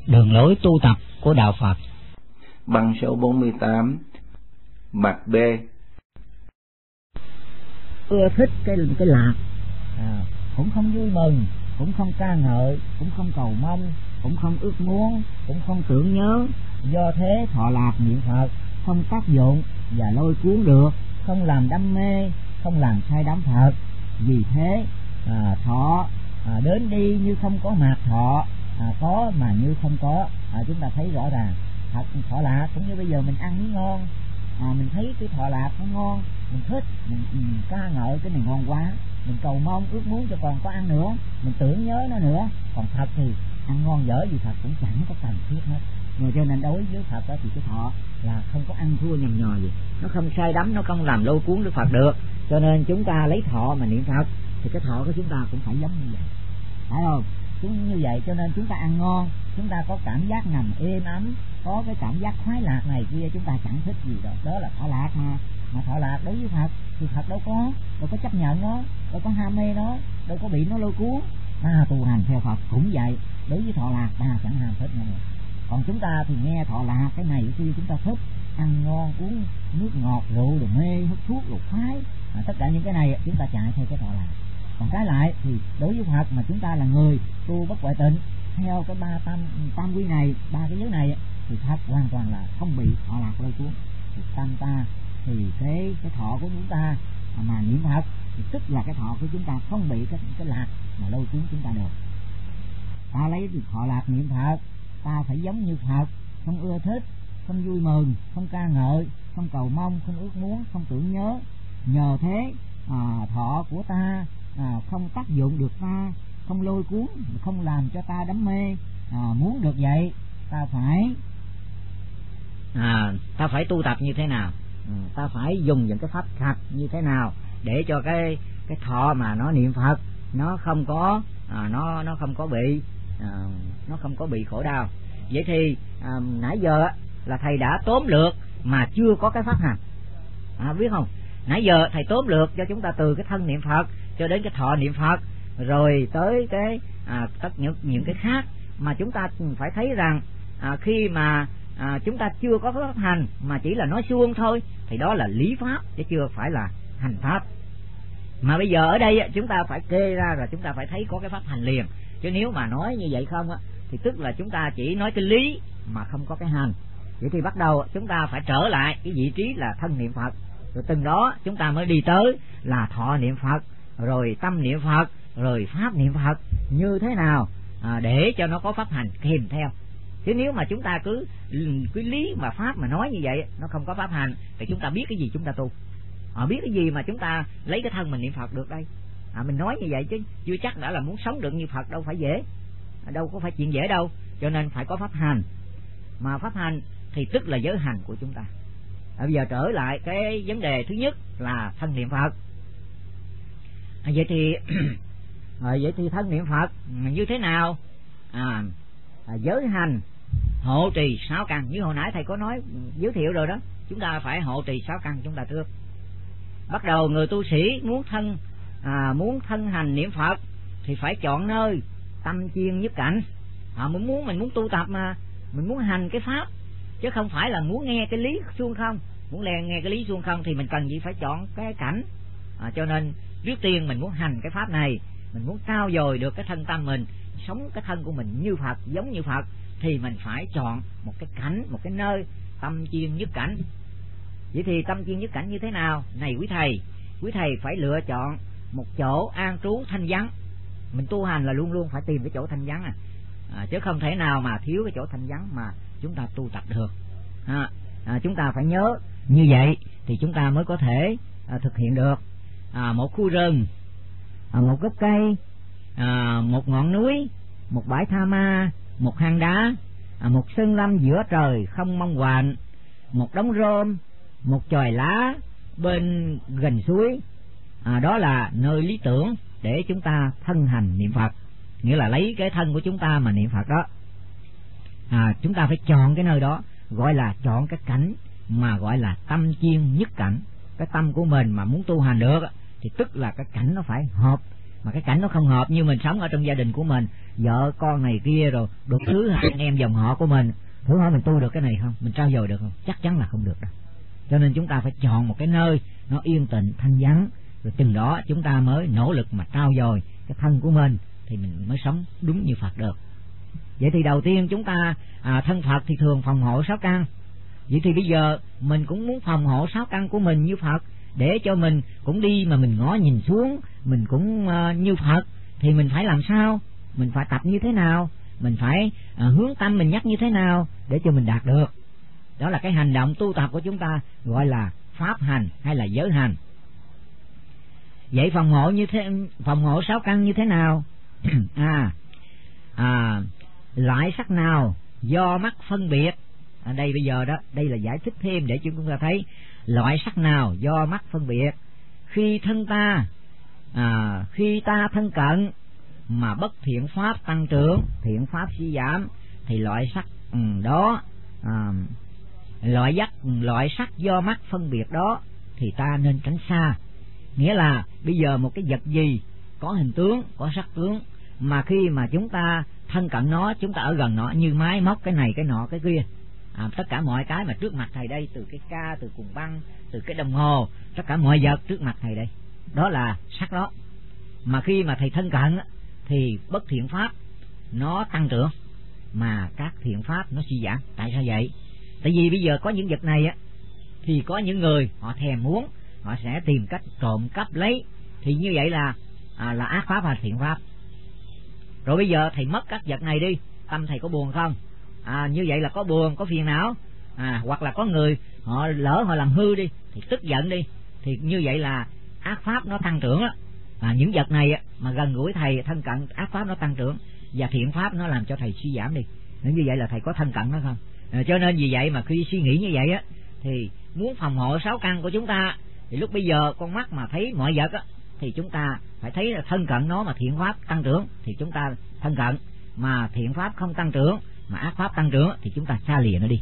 đường lối tu tập của đạo Phật. Bằng số 48, mặt B. Ưa thích cái lạc, cũng không vui mừng, cũng không ca ngợi, cũng không cầu mong, cũng không ước muốn, cũng không tưởng nhớ. Do thế thọ lạc niệm Phật không tác dụng và lôi cuốn được, không làm đam mê, không làm say đắm Phật. Vì thế thọ đến đi như không có mặt, thọ có mà như không có. Chúng ta thấy rõ ràng thật thọ lạc cũng như bây giờ mình ăn miếng ngon, mình thấy cái thọ lạc nó ngon, mình thích, mình ca ngợi cái này ngon quá, mình cầu mong ước muốn cho còn có ăn nữa, mình tưởng nhớ nó nữa. Còn Phật thì ăn ngon dở gì Phật cũng chẳng có cần thiết hết. Rồi cho nên đối với Phật đó thì cái thọ là không có ăn thua nhầm nhò gì, nó không say đắm, nó không làm lôi cuốn Đức Phật được. Cho nên chúng ta lấy thọ mà niệm Phật thì cái thọ của chúng ta cũng phải giống như vậy, phải không? Cũng như vậy cho nên chúng ta ăn ngon, chúng ta có cảm giác nằm êm ấm, có cái cảm giác khoái lạc này kia, chúng ta chẳng thích gì đó, đó là thọ lạc mà. Mà thọ lạc đối với Phật thì Phật đâu có chấp nhận nó, đâu có ham mê nó, đâu có bị nó lôi cuốn. Tu hành theo Phật cũng vậy, đối với thọ lạc ta chẳng ham thích nữa. Còn chúng ta thì nghe thọ lạc cái này cái kia chúng ta thích, ăn ngon uống nước ngọt rượu rồi mê hút thuốc rồi khoái, tất cả những cái này chúng ta chạy theo cái thọ lạc. Còn cái lại thì đối với Phật mà chúng ta là người tu bất ngoại tịnh theo cái tam quy này, ba cái giới này thì Phật hoàn toàn là không bị thọ lạc lôi cuốn. Thì tâm ta thì cái thọ của chúng ta mà niệm Phật thì tức là cái thọ của chúng ta không bị cái lạc mà lôi cuốn chúng ta được. Ta lấy thọ lạc niệm Phật, ta phải giống như Phật, không ưa thích, không vui mừng, không ca ngợi, không cầu mong, không ước muốn, không tưởng nhớ. Nhờ thế thọ của ta không tác dụng được ta, không lôi cuốn, không làm cho ta đắm mê. Muốn được vậy ta phải tu tập như thế nào? Ta phải dùng những cái pháp thật như thế nào để cho cái thọ mà nó niệm Phật nó không có nó không có bị khổ đau. Vậy thì nãy giờ là thầy đã tóm lược mà chưa có cái pháp hành, biết không? Nãy giờ thầy tóm lược cho chúng ta từ cái thân niệm Phật cho đến cái thọ niệm Phật, rồi tới cái tất những cái khác mà chúng ta phải thấy rằng khi mà chúng ta chưa có pháp hành mà chỉ là nói suông thôi thì đó là lý pháp chứ chưa phải là hành pháp. Mà bây giờ ở đây chúng ta phải kê ra rồi chúng ta phải thấy có cái pháp hành liền, chứ nếu mà nói như vậy không thì tức là chúng ta chỉ nói cái lý mà không có cái hành. Vậy thì bắt đầu chúng ta phải trở lại cái vị trí là thân niệm Phật, rồi từng đó chúng ta mới đi tới là thọ niệm Phật, rồi tâm niệm Phật, rồi pháp niệm Phật như thế nào để cho nó có pháp hành kèm theo. Chứ nếu mà chúng ta cứ lý mà pháp mà nói như vậy nó không có pháp hành thì chúng ta biết cái gì chúng ta tu, biết cái gì mà chúng ta lấy cái thân mình niệm Phật được đây. Mình nói như vậy chứ chưa chắc đã là muốn sống được như Phật, đâu phải dễ, đâu có phải chuyện dễ đâu. Cho nên phải có pháp hành, mà pháp hành thì tức là giới hành của chúng ta. Bây giờ trở lại cái vấn đề thứ nhất là thân niệm Phật. Vậy thì thân niệm Phật như thế nào? Giới hành hộ trì 6 căn, như hồi nãy thầy có nói giới thiệu rồi đó. Chúng ta phải hộ trì 6 căn chúng ta trước. Bắt đầu người tu sĩ muốn thân hành niệm Phật thì phải chọn nơi tâm chuyên nhất cảnh. Mình muốn tu tập mà mình muốn hành cái pháp, chứ không phải là muốn nghe cái lý suông không. Muốn nghe cái lý suông không thì mình cần gì phải chọn cái cảnh. Cho nên trước tiên mình muốn hành cái pháp này, mình muốn trau dồi được cái thân tâm mình, sống cái thân của mình như Phật, giống như Phật, thì mình phải chọn một cái cảnh, một cái nơi tâm chuyên nhất cảnh. Vậy thì tâm chuyên nhất cảnh như thế nào? Này quý thầy phải lựa chọn một chỗ an trú thanh vắng. Mình tu hành là luôn luôn phải tìm cái chỗ thanh vắng chứ không thể nào mà thiếu cái chỗ thanh vắng mà chúng ta tu tập được. Chúng ta phải nhớ như vậy thì chúng ta mới có thể thực hiện được. Một khu rừng, một gốc cây, một ngọn núi, một bãi tha ma, một hang đá, một sơn lâm giữa trời không mong hoành, một đống rơm, một chòi lá bên gần suối, đó là nơi lý tưởng để chúng ta thân hành niệm Phật. Nghĩa là lấy cái thân của chúng ta mà niệm Phật đó. Chúng ta phải chọn cái nơi đó, gọi là chọn cái cảnh mà gọi là tâm chuyên nhất cảnh. Cái tâm của mình mà muốn tu hành được thì tức là cái cảnh nó phải hợp mà cái cảnh nó không hợp, như mình sống ở trong gia đình của mình, vợ con này kia rồi đủ thứ anh em dòng họ của mình, thử hỏi mình tu được cái này không, mình trau dồi được không? Chắc chắn là không được đâu. Cho nên chúng ta phải chọn một cái nơi nó yên tĩnh thanh vắng, rồi chừng đó chúng ta mới nỗ lực mà trau dồi cái thân của mình, thì mình mới sống đúng như Phật được. Vậy thì đầu tiên chúng ta thân Phật thì thường phòng hộ 6 căn. Vậy thì bây giờ mình cũng muốn phòng hộ 6 căn của mình như Phật, để cho mình cũng đi mà mình ngó nhìn xuống mình cũng như Phật, thì mình phải làm sao, mình phải tập như thế nào, mình phải hướng tâm mình nhắc như thế nào để cho mình đạt được. Đó là cái hành động tu tập của chúng ta, gọi là pháp hành hay là giới hành. Vậy phòng hộ 6 căn như thế nào? Loại sắc nào do mắt phân biệt? Ở đây bây giờ đó, đây là giải thích thêm để chúng ta thấy loại sắc nào do mắt phân biệt. Khi ta thân cận mà bất thiện pháp tăng trưởng, thiện pháp suy giảm, thì loại sắc đó, loại sắc do mắt phân biệt đó thì ta nên tránh xa. Nghĩa là bây giờ một cái vật gì có hình tướng, có sắc tướng, mà khi mà chúng ta thân cận nó, chúng ta ở gần nó, như máy móc cái này cái nọ cái kia, tất cả mọi cái mà trước mặt thầy đây, từ cái ca, từ cuồng băng, từ cái đồng hồ, tất cả mọi vật trước mặt thầy đây, đó là sắc đó. Mà khi mà thầy thân cận thì bất thiện pháp nó tăng trưởng, mà các thiện pháp nó suy giảm. Tại sao vậy? Tại vì bây giờ có những vật này thì có những người họ thèm muốn, họ sẽ tìm cách trộm cắp lấy, thì như vậy là ác pháp hay thiện pháp. Rồi bây giờ thầy mất các vật này đi, tâm thầy có buồn không? Như vậy là có buồn, có phiền não. Hoặc là có người họ lỡ họ làm hư đi, thì tức giận đi, thì như vậy là ác pháp nó tăng trưởng á. Những vật này mà gần gũi thầy thân cận, ác pháp nó tăng trưởng, và thiện pháp nó làm cho thầy suy giảm đi. Nên như vậy là thầy có thân cận nó không? Cho nên vì vậy mà khi suy nghĩ như vậy thì muốn phòng hộ 6 căn của chúng ta, thì lúc bây giờ con mắt mà thấy mọi vật thì chúng ta phải thấy là thân cận nó, mà thiện pháp tăng trưởng thì chúng ta thân cận, mà thiện pháp không tăng trưởng mà ác pháp tăng trưởng thì chúng ta xa lìa nó đi.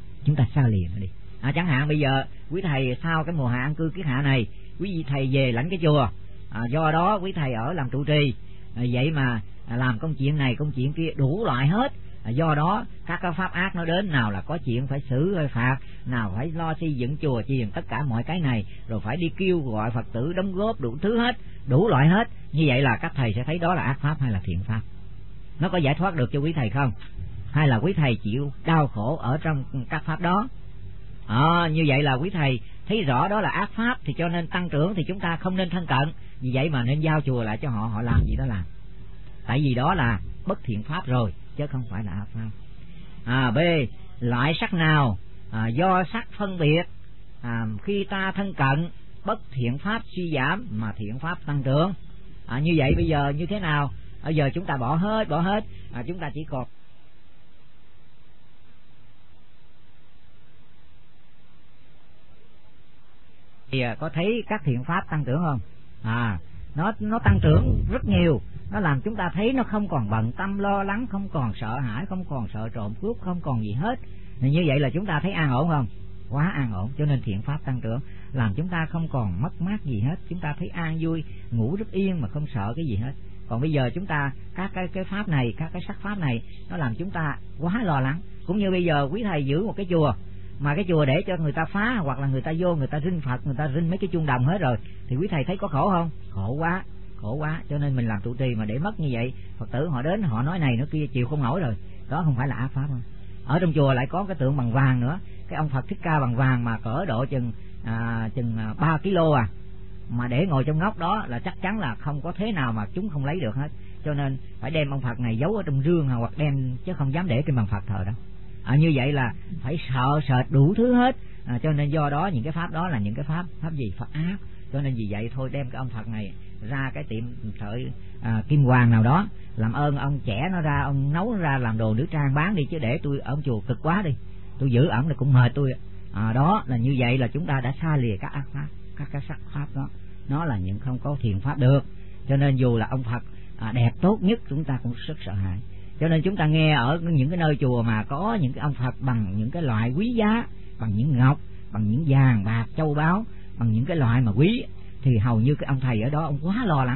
Chẳng hạn bây giờ quý thầy sau cái mùa hạ an cư kiết hạ này, quý thầy về lãnh cái chùa, do đó quý thầy ở làm trụ trì, vậy mà làm công chuyện này công chuyện kia đủ loại hết. Do đó các cái pháp ác nó đến, nào là có chuyện phải xử hay phạt, nào phải lo xây dựng chùa chiền, tất cả mọi cái này, rồi phải đi kêu gọi Phật tử đóng góp đủ thứ hết, đủ loại hết. Như vậy là các thầy sẽ thấy đó là ác pháp hay là thiện pháp. Nó có giải thoát được cho quý thầy không? Hay là quý thầy chịu đau khổ ở trong các pháp đó? Như vậy là quý thầy thấy rõ đó là ác pháp, thì cho nên tăng trưởng thì chúng ta không nên thân cận. Vì vậy mà nên giao chùa lại cho họ làm gì đó làm. Tại vì đó là bất thiện pháp rồi, chứ không phải là ác pháp. B. Loại sắc nào do sắc phân biệt, khi ta thân cận bất thiện pháp suy giảm mà thiện pháp tăng trưởng. Như vậy bây giờ như thế nào? Bây giờ chúng ta bỏ hết, chúng ta chỉ còn thì có thấy các thiện pháp tăng trưởng không? Nó tăng trưởng rất nhiều. Nó làm chúng ta thấy nó không còn bận tâm lo lắng, không còn sợ hãi, không còn sợ trộm cướp, không còn gì hết. Như vậy là chúng ta thấy an ổn không? Quá an ổn. Cho nên thiện pháp tăng trưởng làm chúng ta không còn mất mát gì hết. Chúng ta thấy an vui, ngủ rất yên mà không sợ cái gì hết. Còn bây giờ chúng ta các cái pháp này, các cái sắc pháp này, nó làm chúng ta quá lo lắng. Cũng như bây giờ quý thầy giữ một cái chùa, mà cái chùa để cho người ta phá, hoặc là người ta vô người ta rinh Phật, người ta rinh mấy cái chuông đồng hết rồi, thì quý thầy thấy có khổ không? Khổ quá. Cho nên mình làm trụ trì mà để mất như vậy, Phật tử họ đến họ nói này nói kia chịu không nổi rồi. Đó không phải là ác pháp không? Ở trong chùa lại có cái tượng bằng vàng nữa, cái ông Phật Thích Ca bằng vàng mà cỡ độ chừng 3 kg mà để ngồi trong ngóc đó là chắc chắn là không có thế nào mà chúng không lấy được hết. Cho nên phải đem ông Phật này giấu ở trong rương hoặc đem, chứ không dám để trên bàn Phật thờ đâu. Như vậy là phải sợ sệt đủ thứ hết. Cho nên do đó những cái pháp đó là những cái pháp gì? Pháp ác. Cho nên vì vậy thôi đem cái ông Phật này ra cái tiệm sợi kim hoàng nào đó, làm ơn ông trẻ nó ra, ông nấu nó ra làm đồ nữ trang bán đi, chứ để tôi ở ông chùa cực quá đi, tôi giữ ẩm là cũng mệt tôi. Đó là như vậy là chúng ta đã xa lìa các ác pháp, các cái sắc pháp đó, nó là những không có thiện pháp được. Cho nên dù là ông Phật đẹp tốt nhất chúng ta cũng rất sợ hãi. Cho nên chúng ta nghe ở những cái nơi chùa mà có những cái ông Phật bằng những cái loại quý giá, bằng những ngọc, bằng những vàng bạc châu báu, bằng những cái loại mà quý, thì hầu như cái ông thầy ở đó ông quá lo lắng.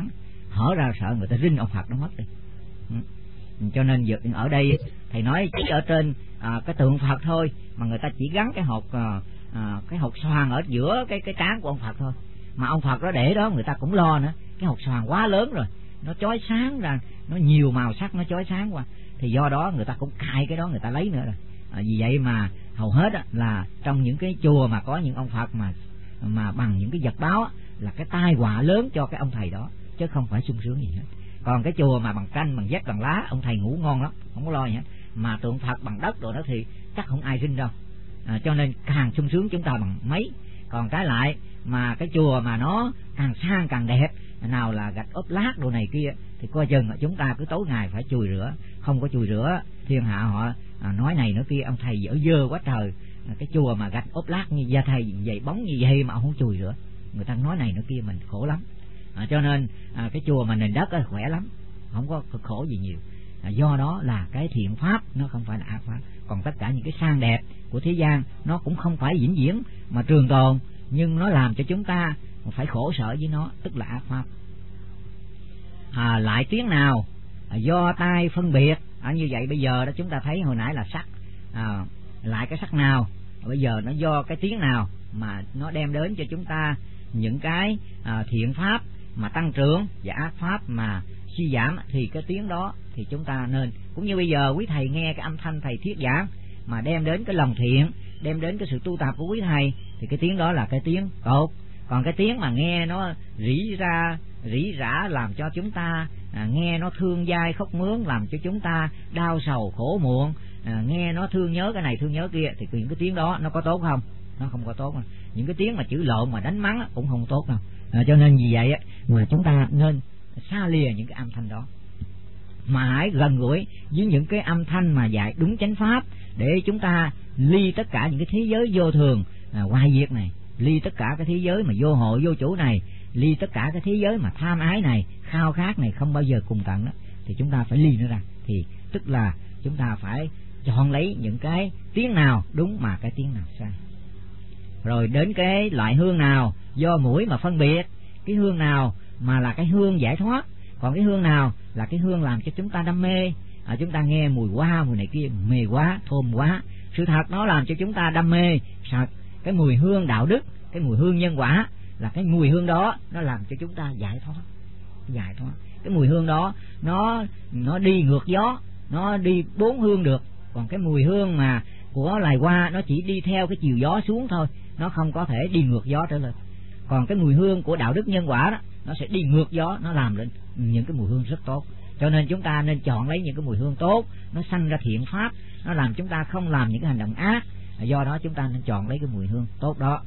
hở ra sợ người ta rinh ông Phật nó mất đi. Cho nên ở đây thầy nói chỉ ở trên cái tượng Phật thôi, mà người ta chỉ gắn cái hột xoàn ở giữa cái trán của ông Phật thôi, mà ông Phật đó để đó người ta cũng lo nữa, cái hột xoàn quá lớn rồi, nó chói sáng ra, nó nhiều màu sắc, nó chói sáng qua, thì do đó người ta cũng cài cái đó người ta lấy nữa rồi. Vì vậy mà hầu hết là trong những cái chùa mà có những ông Phật mà bằng những cái vật báo là cái tai họa lớn cho cái ông thầy đó, chứ không phải sung sướng gì hết. Còn cái chùa mà bằng tranh, bằng vách, bằng lá, ông thầy ngủ ngon lắm, không có lo gì hết. Mà tượng Phật bằng đất rồi đó thì chắc không ai rinh đâu. Cho nên càng sung sướng chúng ta bằng mấy. Còn trái lại mà cái chùa mà nó càng sang càng đẹp, nào là gạch ốp lát đồ này kia, thì coi chừng chúng ta cứ tối ngày phải chùi rửa. Không có chùi rửa thiên hạ họ nói này nói kia, ông thầy dở dơ quá trời. Cái chùa mà gạch ốp lát như da thầy vậy, bóng như vậy mà ông không chùi rửa, người ta nói này nói kia mình khổ lắm. Cho nên cái chùa mà nền đất khỏe lắm, không có cực khổ gì nhiều. Do đó là cái thiện pháp nó không phải là ác pháp. Còn tất cả những cái sang đẹp của thế gian nó cũng không phải vĩnh viễn mà trường tồn, nhưng nó làm cho chúng ta phải khổ sở với nó, tức là ác pháp. Lại tiếng nào do tai phân biệt, như vậy bây giờ đó chúng ta thấy hồi nãy là sắc, lại cái sắc nào, bây giờ nó do cái tiếng nào mà nó đem đến cho chúng ta những cái thiện pháp mà tăng trưởng và ác pháp mà suy giảm, thì cái tiếng đó thì chúng ta nên, cũng như bây giờ quý thầy nghe cái âm thanh thầy thuyết giảng mà đem đến cái lòng thiện, đem đến cái sự tu tập của quý thầy, thì cái tiếng đó là cái tiếng tốt. Còn cái tiếng mà nghe nó rỉ rả làm cho chúng ta nghe nó thương dai khóc mướn, làm cho chúng ta đau sầu khổ muộn, nghe nó thương nhớ cái này thương nhớ kia, thì những cái tiếng đó nó có tốt không? Nó không có tốt. Những cái tiếng mà chửi lộn mà đánh mắng cũng không tốt đâu. Cho nên vì vậy mà chúng ta nên xa lìa những cái âm thanh đó, mà hãy gần gũi với những cái âm thanh mà dạy đúng chánh pháp, để chúng ta ly tất cả những cái thế giới vô thường hoại diệt này, ly tất cả cái thế giới mà vô hộ vô chủ này, ly tất cả cái thế giới mà tham ái này, khao khát này không bao giờ cùng tận đó, thì chúng ta phải ly nó ra. Thì tức là chúng ta phải chọn lấy những cái tiếng nào đúng mà cái tiếng nào sai. Rồi đến cái loại hương nào do mũi mà phân biệt, cái hương nào mà là cái hương giải thoát, còn cái hương nào là cái hương làm cho chúng ta đam mê. Chúng ta nghe mùi hoa mùi này kia mê quá, thơm quá, sự thật nó làm cho chúng ta đam mê. Thật cái mùi hương đạo đức, cái mùi hương nhân quả là cái mùi hương đó nó làm cho chúng ta giải thoát. Cái mùi hương đó nó đi ngược gió, nó đi bốn hương được. Còn cái mùi hương mà của loài hoa nó chỉ đi theo cái chiều gió xuống thôi, nó không có thể đi ngược gió trở lên. Còn cái mùi hương của đạo đức nhân quả đó, nó sẽ đi ngược gió, nó làm lên những cái mùi hương rất tốt. Cho nên chúng ta nên chọn lấy những cái mùi hương tốt, nó sanh ra thiện pháp, nó làm chúng ta không làm những cái hành động ác. Do đó chúng ta nên chọn lấy cái mùi hương tốt đó.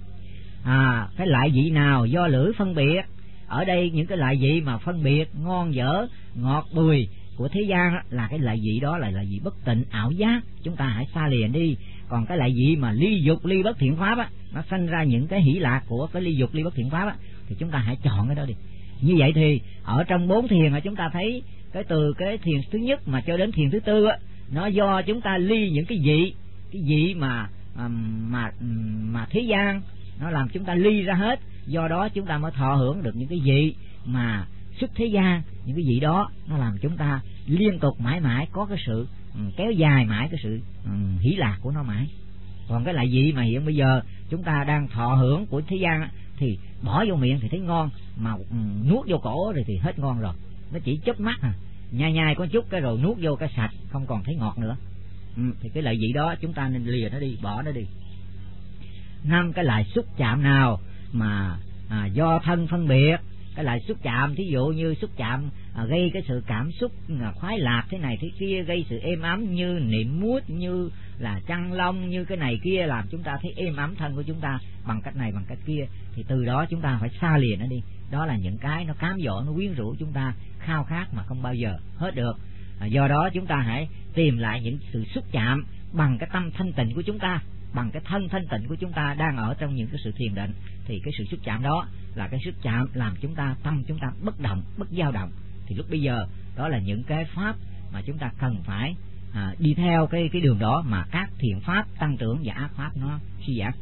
Cái loại vị nào do lưỡi phân biệt, ở đây những cái loại vị mà phân biệt ngon dở ngọt bùi của thế gian là cái loại vị đó là loại vị bất tịnh ảo giác, chúng ta hãy xa lìa đi. Còn cái loại vị mà ly dục ly bất thiện pháp nó sanh ra những cái hỷ lạc của cái ly dục ly bất thiện pháp thì chúng ta hãy chọn cái đó đi. Như vậy thì ở trong 4 thiền chúng ta thấy cái từ cái thiền thứ nhất mà cho đến thiền thứ tư nó do chúng ta ly những cái vị mà thế gian, nó làm chúng ta ly ra hết. Do đó chúng ta mới thọ hưởng được những cái vị mà xuất thế gian. Những cái vị đó nó làm chúng ta liên tục mãi mãi có cái sự kéo dài mãi cái sự hỷ lạc của nó mãi. Còn cái loại vị mà hiện bây giờ chúng ta đang thọ hưởng của thế gian thì bỏ vô miệng thì thấy ngon, mà nuốt vô cổ rồi thì hết ngon rồi, nó chỉ chớp mắt nhai có chút cái rồi nuốt vô cái sạch, không còn thấy ngọt nữa. Thì cái loại vị đó chúng ta nên lìa nó đi, bỏ nó đi. 5. Cái loại xúc chạm nào mà do thân phân biệt, cái loại xúc chạm thí dụ như xúc chạm gây cái sự cảm xúc khoái lạc thế này thế kia, gây sự êm ấm như niệm mút, như là chăn lông, như cái này kia, làm chúng ta thấy êm ấm thân của chúng ta bằng cách này bằng cách kia, thì từ đó chúng ta phải xa lìa nó đi. Đó là những cái nó cám dỗ, nó quyến rũ chúng ta khao khát mà không bao giờ hết được. Do đó chúng ta hãy tìm lại những sự xúc chạm bằng cái tâm thanh tịnh của chúng ta, bằng cái thân thanh tịnh của chúng ta đang ở trong những cái sự thiền định. Thì cái sự xúc chạm đó là cái xúc chạm làm chúng ta tâm chúng ta bất động, bất dao động. Thì lúc bây giờ đó là những cái pháp mà chúng ta cần phải đi theo cái đường đó mà các thiện pháp tăng trưởng và ác pháp nó suy giảm.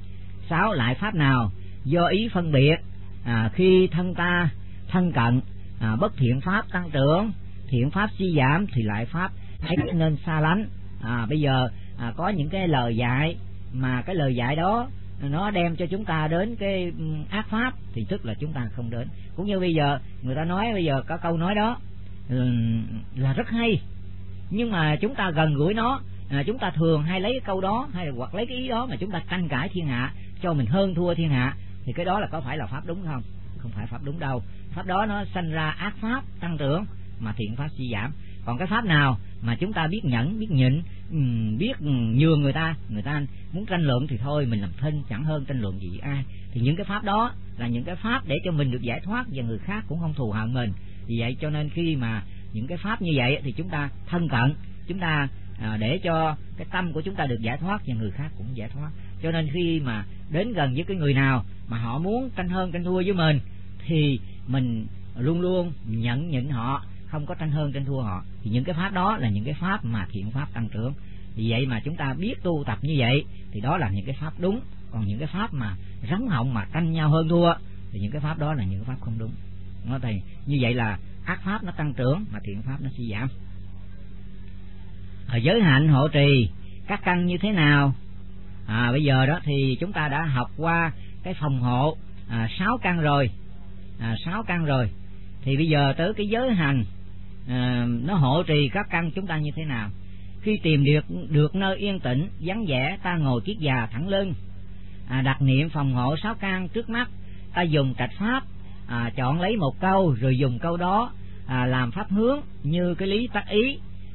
6. Lại pháp nào do ý phân biệt, khi thân ta thân cận bất thiện pháp tăng trưởng, thiện pháp suy giảm thì lại pháp ấy nên xa lánh. Bây giờ có những cái lời dạy mà cái lời dạy đó nó đem cho chúng ta đến cái ác pháp thì tức là chúng ta không đến. Cũng như bây giờ người ta nói, bây giờ có câu nói đó là rất hay, nhưng mà chúng ta gần gũi nó, chúng ta thường hay lấy cái câu đó hay là hoặc lấy cái ý đó mà chúng ta tranh cãi thiên hạ, cho mình hơn thua thiên hạ, thì cái đó là có phải là pháp đúng không? Không phải pháp đúng đâu. Pháp đó nó sanh ra ác pháp tăng trưởng mà thiện pháp suy giảm. Còn cái pháp nào mà chúng ta biết nhẫn, biết nhịn, biết nhường người ta muốn tranh luận thì thôi mình làm thinh, chẳng hơn tranh luận gì ai. Thì những cái pháp đó là những cái pháp để cho mình được giải thoát và người khác cũng không thù hận mình. Vì vậy cho nên khi mà những cái pháp như vậy thì chúng ta thân cận, chúng ta để cho cái tâm của chúng ta được giải thoát và người khác cũng giải thoát. Cho nên khi mà đến gần với cái người nào mà họ muốn tranh hơn tranh thua với mình thì mình luôn luôn nhẫn nhịn họ, không có tranh hơn tranh thua họ. Thì những cái pháp đó là những cái pháp mà thiện pháp tăng trưởng. Vì vậy mà chúng ta biết tu tập như vậy thì đó là những cái pháp đúng. Còn những cái pháp mà rắn họng mà tranh nhau hơn thua thì những cái pháp đó là những cái pháp không đúng. Thì như vậy là ác pháp nó tăng trưởng mà thiện pháp nó suy giảm. Ở giới hạnh hộ trì các căn như thế nào? Bây giờ đó thì chúng ta đã học qua cái phòng hộ 6 căn rồi, 6 căn rồi. Thì bây giờ tới cái giới hành nó hộ trì các căn chúng ta như thế nào? Khi tìm được nơi yên tĩnh vắng vẻ, ta ngồi kiết già thẳng lưng, đặt niệm phòng hộ 6 căn trước mắt. Ta dùng trạch pháp, chọn lấy một câu rồi dùng câu đó làm pháp hướng như cái lý tác ý.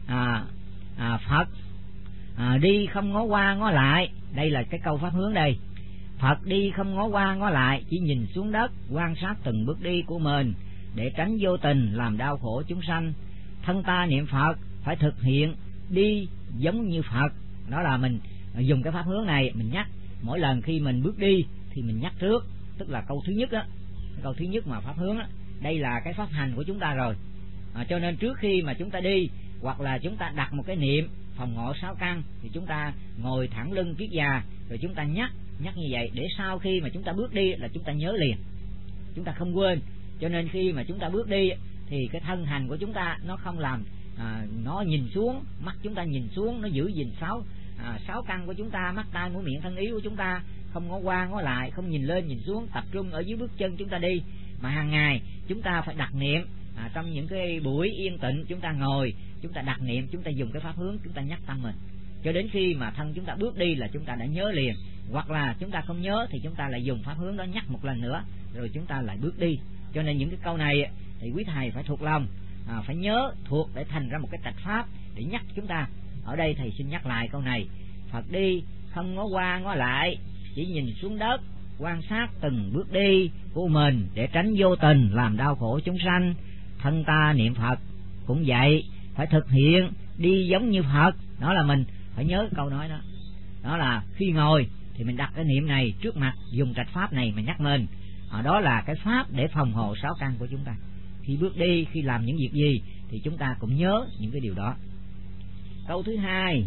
Phật đi không ngó qua ngó lại, đây là cái câu pháp hướng đây. Phật đi không ngó qua ngó lại, chỉ nhìn xuống đất quan sát từng bước đi của mình để tránh vô tình làm đau khổ chúng sanh. Thân ta niệm Phật phải thực hiện đi giống như Phật. Đó là mình dùng cái pháp hướng này, mình nhắc mỗi lần khi mình bước đi thì mình nhắc trước, tức là câu thứ nhất á, câu thứ nhất mà pháp hướng á. Đây là cái pháp hành của chúng ta rồi. Cho nên trước khi mà chúng ta đi hoặc là chúng ta đặt một cái niệm phòng hộ 6 căn thì chúng ta ngồi thẳng lưng kiết già rồi chúng ta nhắc như vậy để sau khi mà chúng ta bước đi là chúng ta nhớ liền, chúng ta không quên. Cho nên khi mà chúng ta bước đi thì cái thân hành của chúng ta nó không làm nó nhìn xuống, mắt chúng ta nhìn xuống, nó giữ gìn 6 căn của chúng ta, mắt tai mũi miệng thân ý của chúng ta không ngó qua ngó lại, không nhìn lên nhìn xuống, tập trung ở dưới bước chân chúng ta đi. Mà hàng ngày chúng ta phải đặt niệm, trong những cái buổi yên tĩnh chúng ta ngồi, chúng ta đặt niệm, chúng ta dùng cái pháp hướng, chúng ta nhắc tâm mình cho đến khi mà thân chúng ta bước đi là chúng ta đã nhớ liền. Hoặc là chúng ta không nhớ thì chúng ta lại dùng pháp hướng đó nhắc một lần nữa rồi chúng ta lại bước đi. Cho nên những cái câu này thì quý thầy phải thuộc lòng, phải nhớ thuộc để thành ra một cái trạch pháp để nhắc chúng ta. Ở đây thầy xin nhắc lại câu này: Phật đi không ngó qua ngó lại, chỉ nhìn xuống đất quan sát từng bước đi của mình để tránh vô tình làm đau khổ chúng sanh. Thân ta niệm Phật cũng vậy, phải thực hiện đi giống như Phật. Đó là mình phải nhớ câu nói đó. Đó là khi ngồi thì mình đặt cái niệm này trước mặt, dùng trạch pháp này mà nhắc mình. Đó là cái pháp để phòng hộ 6 căn của chúng ta. Khi bước đi, khi làm những việc gì thì chúng ta cũng nhớ những cái điều đó. Câu thứ hai: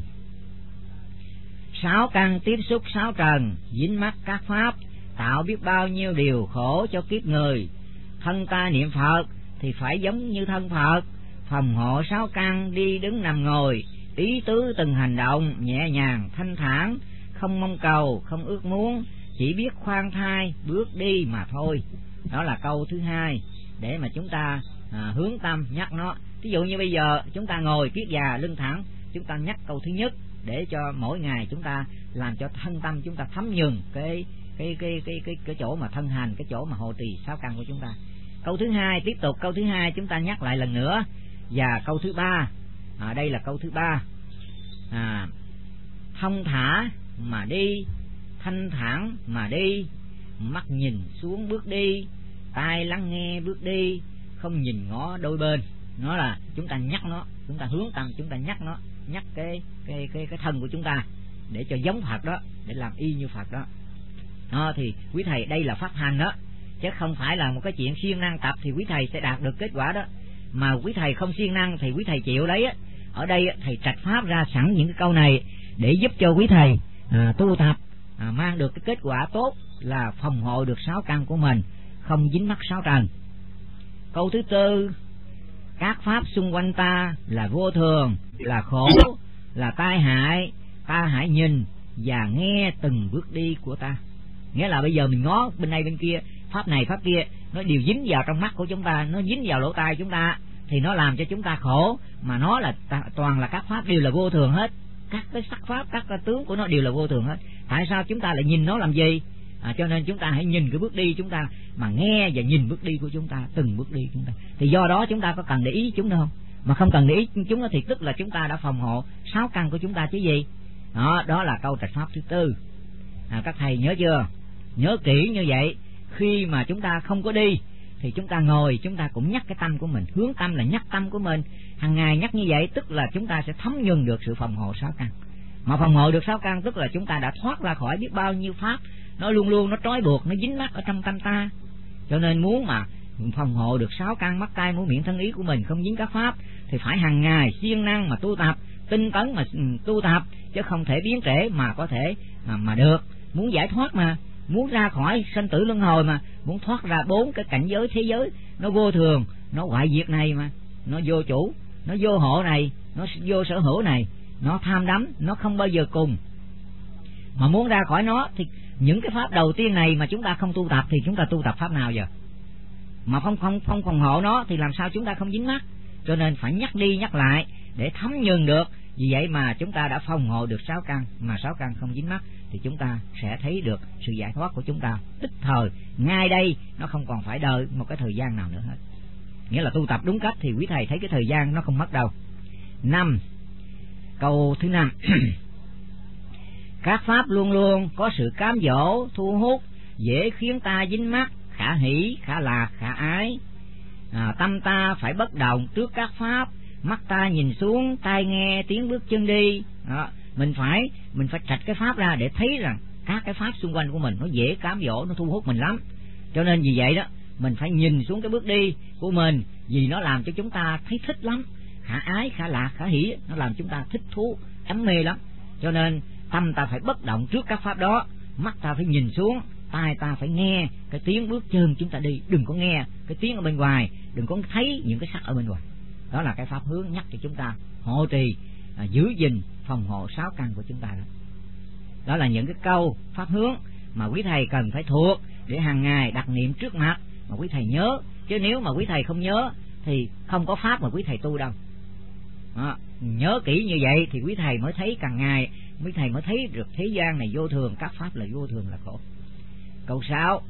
6 căn tiếp xúc 6 trần, dính mắc các pháp, tạo biết bao nhiêu điều khổ cho kiếp người. Thân ta niệm Phật thì phải giống như thân Phật, phòng hộ 6 căn đi đứng nằm ngồi, ý tứ từng hành động nhẹ nhàng thanh thản, không mong cầu, không ước muốn, chỉ biết khoan thai bước đi mà thôi. Đó là câu thứ hai để mà chúng ta hướng tâm nhắc nó. Ví dụ như bây giờ chúng ta ngồi kiết già lưng thẳng, chúng ta nhắc câu thứ nhất để cho mỗi ngày chúng ta làm cho thân tâm chúng ta thấm nhuần cái chỗ mà thân hành, cái chỗ mà hộ trì 6 căn của chúng ta. Câu thứ hai, tiếp tục câu thứ hai chúng ta nhắc lại lần nữa. Và câu thứ ba, đây là câu thứ ba: thông thả mà đi, thanh thản mà đi, mắt nhìn xuống bước đi, tai lắng nghe bước đi, không nhìn ngó đôi bên. Nó là chúng ta nhắc nó, chúng ta hướng tâm, chúng ta nhắc nó, nhắc cái thân của chúng ta để cho giống Phật đó, để làm y như Phật đó. Thì quý thầy đây là pháp hành đó, chứ không phải là một cái chuyện siêng năng tập thì quý thầy sẽ đạt được kết quả đó. Mà quý thầy không siêng năng thì quý thầy chịu lấy á. Ở đây thầy trạch pháp ra sẵn những cái câu này để giúp cho quý thầy tu tập mang được cái kết quả tốt là phòng hộ được 6 căn của mình, không dính mắc 6 trần. Câu thứ tư, các pháp xung quanh ta là vô thường, là khổ, là tai hại, ta hãy nhìn và nghe từng bước đi của ta. Nghĩa là bây giờ mình ngó bên đây bên kia, pháp này pháp kia, nó đều dính vào trong mắt của chúng ta, nó dính vào lỗ tai chúng ta, thì nó làm cho chúng ta khổ. Mà nó là toàn là các pháp đều là vô thường hết, các cái sắc pháp, các cái tướng của nó đều là vô thường hết. Tại sao chúng ta lại nhìn nó làm gì? Cho nên chúng ta hãy nhìn cái bước đi chúng ta, mà nghe và nhìn bước đi của chúng ta, từng bước đi chúng ta. Thì do đó chúng ta có cần để ý chúng đâu? Mà không cần để ý chúng thì tức là chúng ta đã phòng hộ 6 căn của chúng ta chứ gì. Đó là câu trạch pháp thứ tư. Các thầy nhớ chưa? Nhớ kỹ như vậy. Khi mà chúng ta không có đi thì chúng ta ngồi, chúng ta cũng nhắc cái tâm của mình, hướng tâm là nhắc tâm của mình. Hàng ngày nhắc như vậy tức là chúng ta sẽ thấm nhuần được sự phòng hộ 6 căn. Mà phòng hộ được 6 căn tức là chúng ta đã thoát ra khỏi biết bao nhiêu pháp, nó luôn luôn nó trói buộc, nó dính mắc ở trong tâm ta. Cho nên muốn mà phòng hộ được 6 căn mắt tai mũi miệng thân ý của mình không dính các pháp thì phải hàng ngày siêng năng mà tu tập, tinh tấn mà tu tập, chứ không thể biến trễ mà có thể mà được. Muốn giải thoát mà, muốn ra khỏi sanh tử luân hồi mà, muốn thoát ra 4 cái cảnh giới thế giới nó vô thường, nó hoại diệt này mà, nó vô chủ, nó vô hộ này, nó vô sở hữu này, nó tham đắm, nó không bao giờ cùng. Mà muốn ra khỏi nó thì những cái pháp đầu tiên này mà chúng ta không tu tập thì chúng ta tu tập pháp nào giờ? Mà không phòng hộ nó thì làm sao chúng ta không dính mắc? Cho nên phải nhắc đi nhắc lại để thấm nhuần được. Vì vậy mà chúng ta đã phòng hộ được 6 căn, mà 6 căn không dính mắc thì chúng ta sẽ thấy được sự giải thoát của chúng ta tức thời, ngay đây, nó không còn phải đợi một cái thời gian nào nữa hết. Nghĩa là tu tập đúng cách thì quý thầy thấy cái thời gian nó không mất đâu. 5. Câu thứ 5. Các pháp luôn luôn có sự cám dỗ, thu hút, dễ khiến ta dính mắc, khả hỷ, khả lạc, khả ái. Tâm ta phải bất động trước các pháp, mắt ta nhìn xuống, tai nghe tiếng bước chân đi. Mình phải trạch cái pháp ra để thấy rằng các cái pháp xung quanh của mình nó dễ cám dỗ, nó thu hút mình lắm. Cho nên vì vậy đó, mình phải nhìn xuống cái bước đi của mình, vì nó làm cho chúng ta thấy thích lắm. Khả ái, khả lạc, khả hỷ, nó làm chúng ta thích thú, đam mê lắm. Cho nên tâm ta phải bất động trước các pháp đó, mắt ta phải nhìn xuống, tai ta phải nghe cái tiếng bước chân chúng ta đi, đừng có nghe cái tiếng ở bên ngoài, đừng có thấy những cái sắc ở bên ngoài. Đó là cái pháp hướng nhắc cho chúng ta hộ trì, giữ gìn phòng hộ 6 căn của chúng ta đó. Đó là những cái câu pháp hướng mà quý thầy cần phải thuộc để hàng ngày đặt niệm trước mặt mà quý thầy nhớ. Chứ nếu mà quý thầy không nhớ thì không có pháp mà quý thầy tu đâu. Nhớ kỹ như vậy thì quý thầy mới thấy càng ngày, quý thầy mới thấy được thế gian này vô thường, các pháp là vô thường là khổ. Câu 6.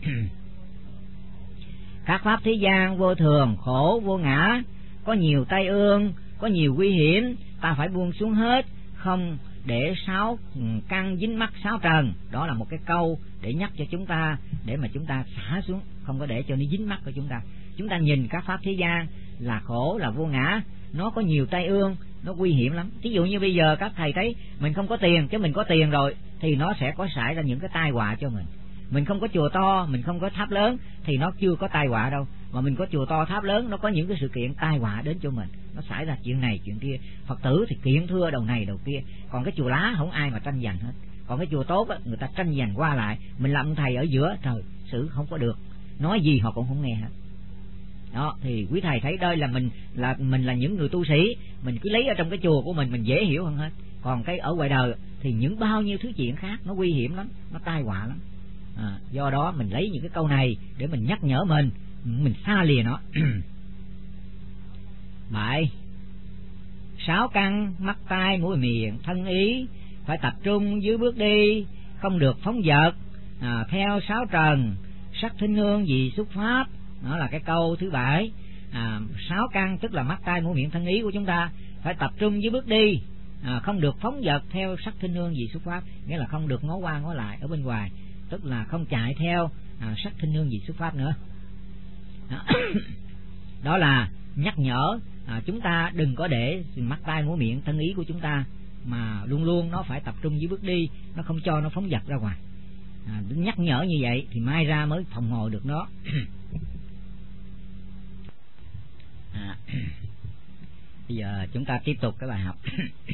Các pháp thế gian vô thường, khổ, vô ngã, có nhiều tai ương, có nhiều nguy hiểm, ta phải buông xuống hết, không để 6 căn dính mắc 6 trần. Đó là một cái câu để nhắc cho chúng ta, để mà chúng ta xả xuống, không có để cho nó dính mắc của chúng ta. Chúng ta nhìn các pháp thế gian là khổ, là vô ngã, nó có nhiều tai ương, nó nguy hiểm lắm. Ví dụ như bây giờ các thầy thấy mình không có tiền, chứ mình có tiền rồi thì nó sẽ có xảy ra những cái tai họa cho mình. Mình không có chùa to, mình không có tháp lớn thì nó chưa có tai họa đâu. Mà mình có chùa to tháp lớn, nó có những cái sự kiện tai họa đến cho mình, nó xảy ra chuyện này chuyện kia. Phật tử thì kiện thưa đầu này đầu kia, còn cái chùa lá không ai mà tranh giành hết. Còn cái chùa tốt á, người ta tranh giành qua lại, mình làm thầy ở giữa, trời, xử không có được, nói gì họ cũng không nghe hết. Đó thì quý thầy thấy đây là mình là những người tu sĩ, mình cứ lấy ở trong cái chùa của mình dễ hiểu hơn hết. Còn cái ở ngoài đời thì những bao nhiêu thứ chuyện khác nó nguy hiểm lắm, nó tai họa lắm. Do đó mình lấy những cái câu này để mình nhắc nhở mình xa lìa nó. 7. 6 căn mắt tai mũi miệng thân ý phải tập trung dưới bước đi, không được phóng dật theo 6 trần, sắc thính hương vị xúc pháp. Đó là cái câu thứ 7. 6 căn tức là mắt tai mũi miệng thân ý của chúng ta phải tập trung dưới bước đi, không được phóng dật theo sắc thính hương vị xúc pháp, nghĩa là không được ngó qua ngó lại ở bên ngoài, tức là không chạy theo sắc thính hương vị xúc pháp nữa. Đó là nhắc nhở chúng ta đừng có để mắt tai mũi miệng thân ý của chúng ta mà luôn luôn nó phải tập trung dưới bước đi, nó không cho nó phóng dật ra ngoài. Nhắc nhở như vậy thì mai ra mới phòng hộ được nó. Bây giờ chúng ta tiếp tục cái bài học.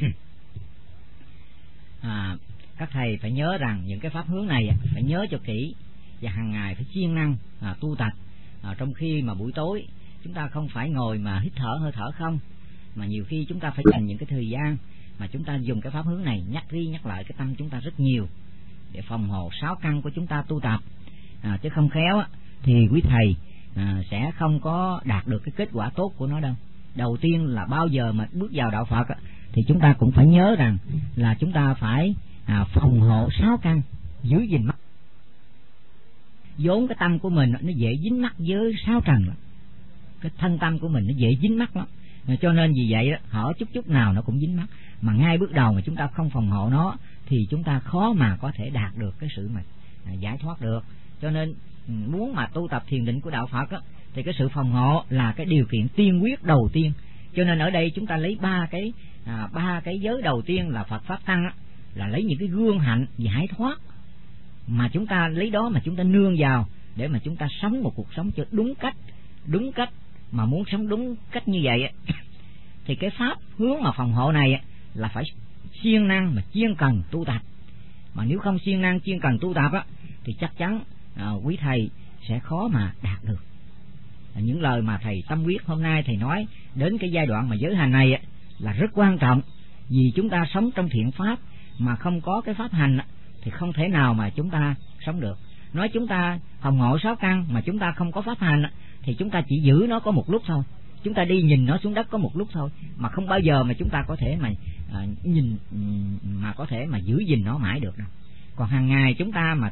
Các thầy phải nhớ rằng những cái pháp hướng này phải nhớ cho kỹ, và hàng ngày phải siêng năng tu tập. Trong khi mà buổi tối chúng ta không phải ngồi mà hít thở hơi thở không, mà nhiều khi chúng ta phải dành những cái thời gian mà chúng ta dùng cái pháp hướng này nhắc đi nhắc lại cái tâm chúng ta rất nhiều để phòng hộ sáu căn của chúng ta tu tập. Chứ không khéo thì quý thầy sẽ không có đạt được cái kết quả tốt của nó đâu. Đầu tiên là bao giờ mà bước vào đạo Phật thì chúng ta cũng phải nhớ rằng là chúng ta phải phòng hộ sáu căn, giữ gìn mắt. Vốn cái tâm của mình nó dễ dính mắc với sáu trần lắm, cái thân tâm của mình nó dễ dính mắc lắm, cho nên vì vậy hở chút nào nó cũng dính mắc. Mà ngay bước đầu mà chúng ta không phòng hộ nó thì chúng ta khó mà có thể đạt được cái sự mà giải thoát được. Cho nên muốn mà tu tập thiền định của đạo Phật thì cái sự phòng hộ là cái điều kiện tiên quyết đầu tiên. Cho nên ở đây chúng ta lấy ba cái giới đầu tiên là Phật pháp tăng là lấy những cái gương hạnh giải thoát, mà chúng ta lấy đó mà chúng ta nương vào để mà chúng ta sống một cuộc sống cho đúng cách. Mà muốn sống đúng cách như vậy thì cái pháp hướng mà phòng hộ này là phải siêng năng mà chuyên cần tu tập. Mà nếu không siêng năng chuyên cần tu tập thì chắc chắn quý thầy sẽ khó mà đạt được. Những lời mà thầy Tâm Quyết hôm nay thầy nói đến cái giai đoạn mà giới hành này là rất quan trọng, vì chúng ta sống trong thiện pháp mà không có cái pháp hành thì không thể nào mà chúng ta sống được. Nói chúng ta phòng hộ sáu căn mà chúng ta không có pháp hành thì chúng ta chỉ giữ nó có một lúc thôi, chúng ta đi nhìn nó xuống đất có một lúc thôi, mà không bao giờ mà chúng ta có thể mà nhìn mà có thể mà giữ gìn nó mãi được đâu. Còn hàng ngày chúng ta mà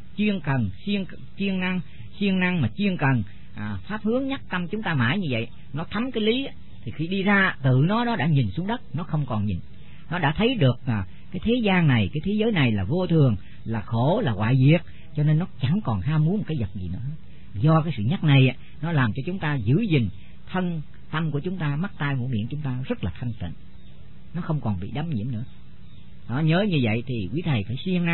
siêng năng mà chuyên cần pháp hướng nhắc tâm chúng ta mãi như vậy, nó thấm cái lý thì khi đi ra tự nó đã nhìn xuống đất, nó không còn nhìn, nó đã thấy được cái thế gian này, cái thế giới này là vô thường, là khổ, là hoại diệt, cho nên nó chẳng còn ham muốn một cái vật gì nữa. Do cái sự nhắc này nó làm cho chúng ta giữ gìn thân tâm của chúng ta, mắt tai mũi miệng chúng ta rất là thanh tịnh, nó không còn bị đắm nhiễm nữa. Đó, nhớ như vậy thì quý thầy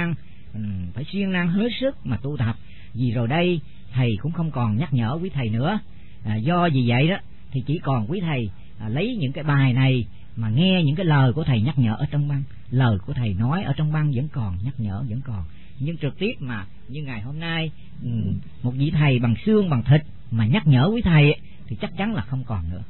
phải siêng năng hết sức mà tu tập. Vì rồi đây thầy cũng không còn nhắc nhở quý thầy nữa. Do vì vậy đó thì chỉ còn quý thầy lấy những cái bài này mà nghe những cái lời của thầy nhắc nhở ở trong băng, lời của thầy nói ở trong băng vẫn còn nhắc nhở, vẫn còn. Nhưng trực tiếp mà như ngày hôm nay một vị thầy bằng xương bằng thịt mà nhắc nhở quý thầy thì chắc chắn là không còn nữa.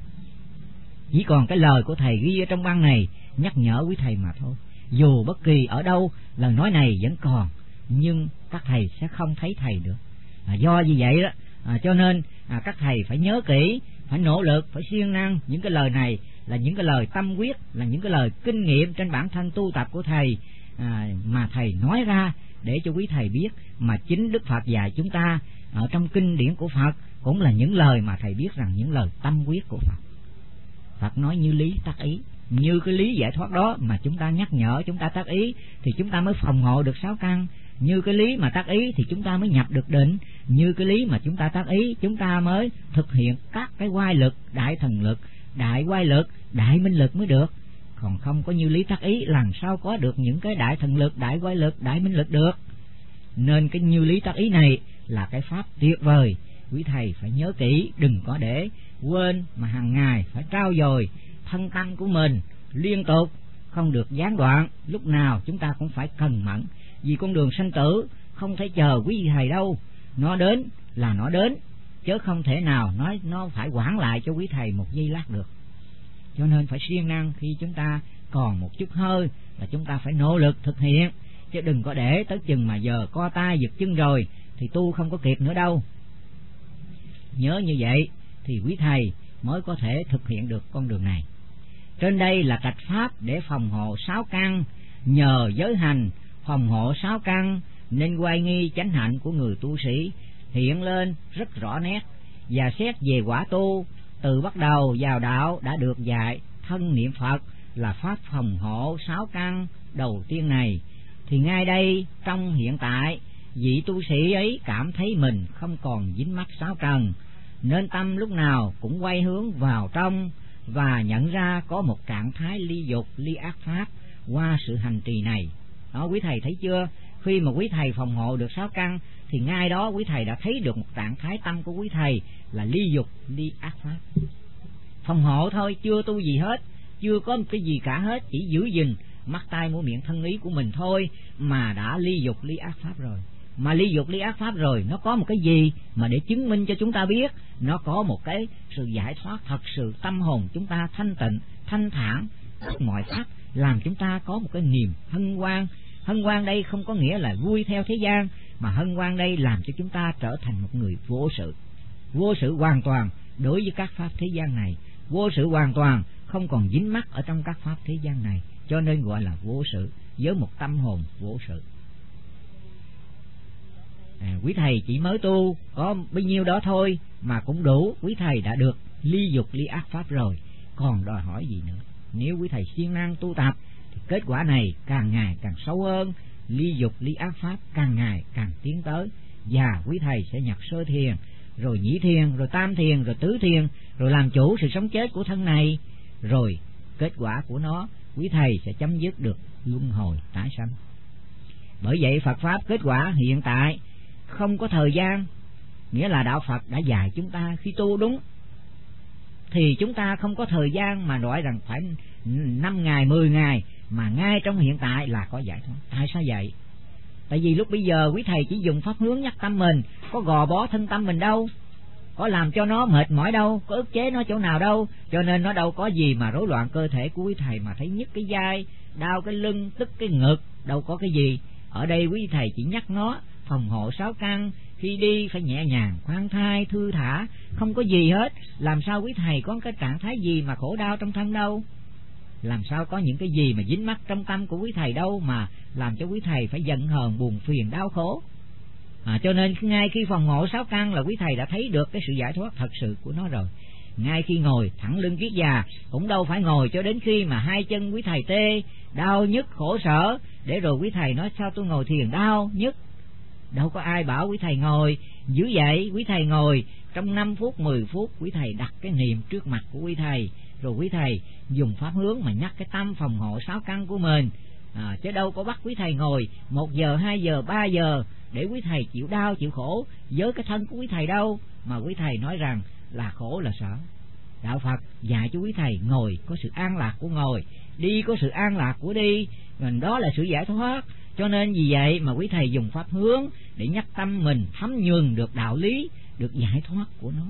Chỉ còn cái lời của thầy ghi ở trong băng này nhắc nhở quý thầy mà thôi. Dù bất kỳ ở đâu lời nói này vẫn còn, nhưng các thầy sẽ không thấy thầy được. Do như vậy đó cho nên các thầy phải nhớ kỹ, phải nỗ lực, phải siêng năng. Những cái lời này là những cái lời tâm quyết, là những cái lời kinh nghiệm trên bản thân tu tập của thầy mà thầy nói ra để cho quý thầy biết. Mà chính Đức Phật dạy chúng ta ở trong kinh điển của Phật cũng là những lời mà thầy biết rằng những lời tâm quyết của Phật. Phật nói như lý tác ý, như cái lý giải thoát đó mà chúng ta nhắc nhở, chúng ta tác ý thì chúng ta mới phòng hộ được sáu căn. Như cái lý mà tác ý thì chúng ta mới nhập được định. Như cái lý mà chúng ta tác ý chúng ta mới thực hiện các cái oai lực, đại thần lực, đại oai lực, đại minh lực mới được. Còn không có như lý tác ý làm sao có được những cái đại thần lực, đại oai lực, đại minh lực được. Nên cái như lý tác ý này là cái pháp tuyệt vời. Quý thầy phải nhớ kỹ, đừng có để quên, mà hàng ngày phải trau dồi thân tâm của mình liên tục, không được gián đoạn. Lúc nào chúng ta cũng phải cần mẫn, vì con đường sanh tử không thể chờ quý thầy đâu, nó đến là nó đến, chứ không thể nào nói nó phải quản lại cho quý thầy một giây lát được. Cho nên phải siêng năng, khi chúng ta còn một chút hơi là chúng ta phải nỗ lực thực hiện, chứ đừng có để tới chừng mà giờ co tay giật chân rồi thì tu không có kịp nữa đâu. Nhớ như vậy thì quý thầy mới có thể thực hiện được con đường này. Trên đây là trạch pháp để phòng hộ sáu căn. Nhờ giới hành phòng hộ sáu căn nên oai nghi chánh hạnh của người tu sĩ hiện lên rất rõ nét. Và xét về quả tu, từ bắt đầu vào đạo đã được dạy thân niệm Phật là pháp phòng hộ sáu căn đầu tiên này, thì ngay đây trong hiện tại vị tu sĩ ấy cảm thấy mình không còn dính mắc sáu trần, nên tâm lúc nào cũng quay hướng vào trong và nhận ra có một trạng thái ly dục, ly ác pháp qua sự hành trì này. Đó, quý thầy thấy chưa? Khi mà quý thầy phòng hộ được sáu căn thì ngay đó quý thầy đã thấy được một trạng thái tâm của quý thầy là ly dục, ly ác pháp. Phòng hộ thôi, chưa tu gì hết, chưa có một cái gì cả hết, chỉ giữ gìn mắt tai mũi miệng thân ý của mình thôi mà đã ly dục, ly ác pháp rồi. Mà ly dục ly ác pháp rồi, nó có một cái gì mà để chứng minh cho chúng ta biết nó có một cái sự giải thoát thật sự, tâm hồn chúng ta thanh tịnh, thanh thản, mọi pháp làm chúng ta có một cái niềm hân hoan. Hân hoan đây không có nghĩa là vui theo thế gian, mà hân hoan đây làm cho chúng ta trở thành một người vô sự. Vô sự hoàn toàn đối với các pháp thế gian này, vô sự hoàn toàn, không còn dính mắc ở trong các pháp thế gian này, cho nên gọi là vô sự, với một tâm hồn vô sự. Quý thầy chỉ mới tu có bấy nhiêu đó thôi mà cũng đủ, quý thầy đã được ly dục ly ác pháp rồi, còn đòi hỏi gì nữa. Nếu quý thầy siêng năng tu tập thì kết quả này càng ngày càng sâu hơn, ly dục ly ác pháp càng ngày càng tiến tới, và quý thầy sẽ nhập sơ thiền, rồi nhị thiền, rồi tam thiền, rồi tứ thiền, rồi làm chủ sự sống chết của thân này, rồi kết quả của nó quý thầy sẽ chấm dứt được luân hồi tái sanh. Bởi vậy Phật pháp kết quả hiện tại không có thời gian, nghĩa là đạo Phật đã dạy chúng ta khi tu đúng thì chúng ta không có thời gian mà nói rằng phải 5 ngày 10 ngày, mà ngay trong hiện tại là có giải thoát. Tại sao vậy? Tại vì lúc bây giờ quý thầy chỉ dùng pháp hướng nhắc tâm mình, có gò bó thân tâm mình đâu, có làm cho nó mệt mỏi đâu, có ức chế nó chỗ nào đâu, cho nên nó đâu có gì mà rối loạn cơ thể của quý thầy mà thấy nhức cái vai, đau cái lưng, tức cái ngực, đâu có cái gì. Ở đây quý thầy chỉ nhắc nó phòng hộ 6 căn, khi đi phải nhẹ nhàng, khoan thai, thư thả, không có gì hết. Làm sao quý thầy có cái trạng thái gì mà khổ đau trong thân đâu, làm sao có những cái gì mà dính mắc trong tâm của quý thầy đâu mà làm cho quý thầy phải giận hờn, buồn phiền, đau khổ. Cho nên ngay khi phòng hộ 6 căn là quý thầy đã thấy được cái sự giải thoát thật sự của nó rồi. Ngay khi ngồi thẳng lưng kiết già cũng đâu phải ngồi cho đến khi mà hai chân quý thầy tê, đau nhức, khổ sở, để rồi quý thầy nói sao tôi ngồi thiền đau nhức. Đâu có ai bảo quý thầy ngồi dữ vậy. Quý thầy ngồi trong 5 phút 10 phút quý thầy đặt cái niệm trước mặt của quý thầy, rồi quý thầy dùng pháp hướng mà nhắc cái tâm phòng hộ 6 căn của mình. Chứ đâu có bắt quý thầy ngồi 1 giờ 2 giờ 3 giờ để quý thầy chịu đau chịu khổ với cái thân của quý thầy đâu, mà quý thầy nói rằng là khổ là sợ. Đạo Phật dạy cho quý thầy ngồi có sự an lạc của ngồi, đi có sự an lạc của đi, mình đó là sự giải thoát. Cho nên vì vậy mà quý thầy dùng pháp hướng để nhắc tâm mình thấm nhuần được đạo lý, được giải thoát của nó.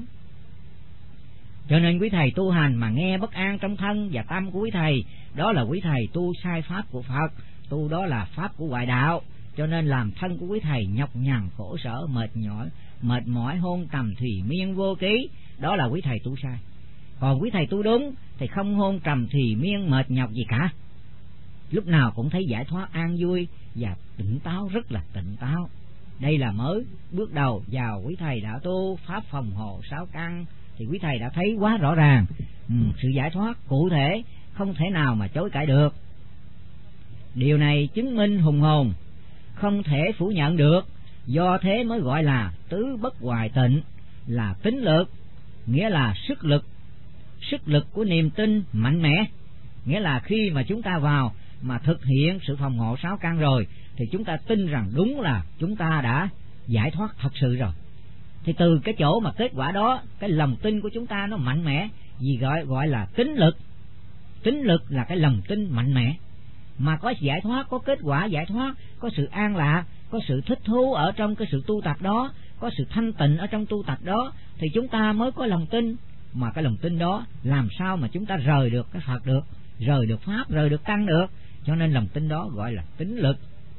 Cho nên quý thầy tu hành mà nghe bất an trong thân và tâm của quý thầy, đó là quý thầy tu sai pháp của Phật, tu đó là pháp của ngoại đạo. Cho nên làm thân của quý thầy nhọc nhằn khổ sở, mệt mỏi hôn trầm thùy miên vô ký, đó là quý thầy tu sai. Còn quý thầy tu đúng thì không hôn trầm thùy miên mệt nhọc gì cả, lúc nào cũng thấy giải thoát an vui và tỉnh táo, rất là tỉnh táo. Đây là mới bước đầu vào quý thầy đã tu pháp phòng hộ 6 căn thì quý thầy đã thấy quá rõ ràng sự giải thoát cụ thể, không thể nào mà chối cãi được. Điều này chứng minh hùng hồn, không thể phủ nhận được. Do thế mới gọi là tứ bất hoại tịnh, là tín lực, nghĩa là sức lực của niềm tin mạnh mẽ. Nghĩa là khi mà chúng ta vào mà thực hiện sự phòng hộ 6 căn rồi thì chúng ta tin rằng đúng là chúng ta đã giải thoát thật sự rồi. Thì từ cái chỗ mà kết quả đó, cái lòng tin của chúng ta nó mạnh mẽ, vì gọi là tín lực. Tín lực là cái lòng tin mạnh mẽ, mà có giải thoát, có kết quả giải thoát, có sự an lạc, có sự thích thú ở trong cái sự tu tập đó, có sự thanh tịnh ở trong tu tập đó, thì chúng ta mới có lòng tin. Mà cái lòng tin đó làm sao mà chúng ta rời được cái Phật được, rời được Pháp, rời được Tăng được. Cho nên lòng tin đó gọi là tín lực.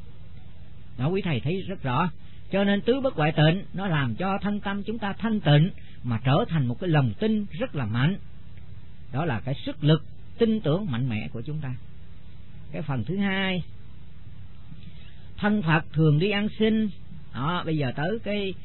Đó quý thầy thấy rất rõ. Cho nên tứ bất hoại tịnh nó làm cho thân tâm chúng ta thanh tịnh, mà trở thành một cái lòng tin rất là mạnh. Đó là cái sức lực tin tưởng mạnh mẽ của chúng ta. Cái phần thứ hai, thân Phật thường đi ăn xin. Đó, bây giờ tới